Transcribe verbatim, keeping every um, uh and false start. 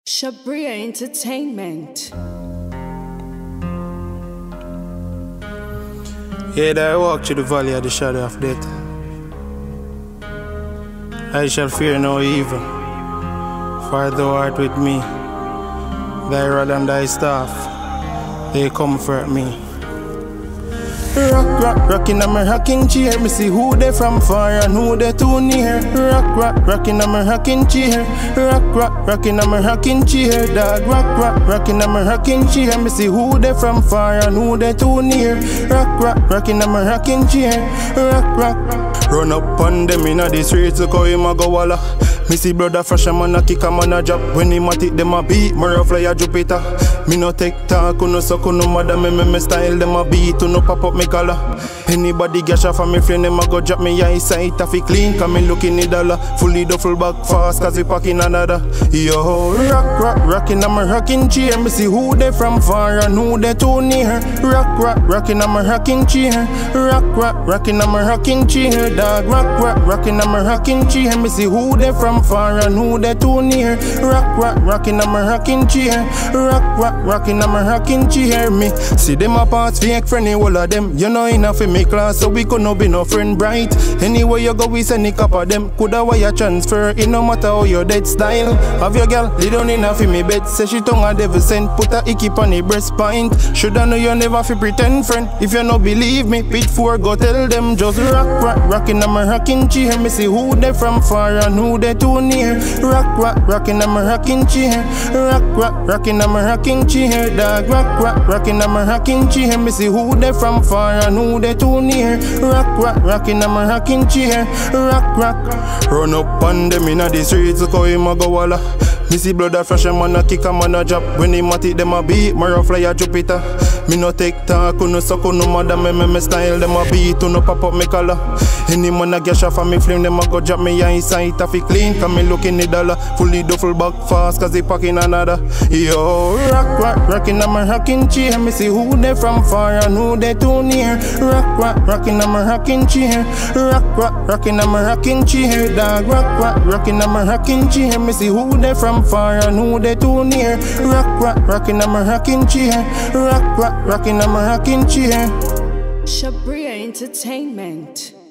Shabria Entertainment. Yeah, that I walk through the valley of the shadow of death, I shall fear no evil, for thou art with me. Thy rod and thy staff, they comfort me. Rock, rock, rockin' on my rocking chair. Me see who they from far and who they too near. Rock, rock, rockin' on my rocking chair. Rock, rock, rockin' on my rocking chair. Dog, rock, rock, rockin' on my rocking chair. Me see who they from far and who they too near. Rock, rock, rockin' on my rocking chair. Rock, rock. Run up on them inna the streets, look how him a go walla. Me see brother fresh a man a kick a man a drop. When him a tick them a beat, me a fly a Jupiter. Me no take talk, no suck, no mother. Me me me style them a beat, no pop up me collar. Anybody gash off of me friend, them a go drop me eyesight a fi clean. Cause me looking the dollar, fully duffel bag fast, cause he packing another. Yo, rock, rock, rockin' on my rocking chair. Me see who they from far and who they too near. Rock, rock, rockin' on my rocking chair. Rock, rock, rockin' on my rocking chair. Dog, rock, rock, rockin' on my rocking chair. Me see who they from far and who they too near. Rock, rock, rockin' on my rocking chair. Rock, rock, rockin' on my rocking chair. Me see them a parts fake friendly, all of them. You know enough in me class, so we could no be no friend bright. Anywhere you go, we send a couple of them. Coulda wire transfer, it no matter how your dead style. Have your girl lay down enough in me bed, say she tongue a devil sent. Put a icky on the breast pint. Shoulda know you never fi pretend friend. If you no believe me, pit four go tell them. Just rock, rock, rockin' on my rocking chair. Me see who they from far and who they too near. Rock, rock, rockin' on my rocking chair. Rock, rock, rockin' on my rocking chair. Dog, rock, rock, rockin' on my rocking chair. Me see who they from far and who they too near. Rock, rock, rockin' on my rocking chair. Rock, rock. Run up on them inna the streets, look how him a go walla. Me see blood a fresh a man a kick a man a drop. When him a tick them a beat, me a fly a Jupiter. Me no take talk, no suck, no mother. Me me me style them a beat, no pop up me collar. Any man a gash off of me flame, them a go drop me eyesight a fi clean. Cause me looking the dollar, fully duffel bag fast, cause he packing another. Yo, rock, rock, rockin' on my rocking chair. Me see who they from far and who they too near. Rock, rock, rockin' on my rocking chair. Rock, rock, rockin' on my rocking chair. Dog, rock, rock, rockin' on my rocking chair. Me see who they from far and who they too near. Rock, rock, rockin' on my rocking chair. Rock, rock, rockin' on my rocking chair. Shabria Entertainment.